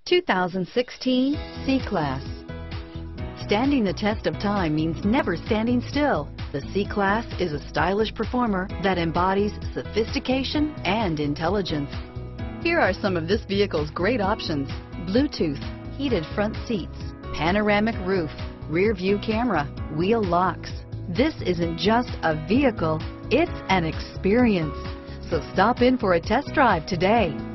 2016 C-Class. Standing the test of time means never standing still. The C-Class is a stylish performer that embodies sophistication and intelligence. Here are some of this vehicle's great options: Bluetooth, heated front seats, panoramic roof, rear view camera, wheel locks. This isn't just a vehicle, it's an experience. So stop in for a test drive today.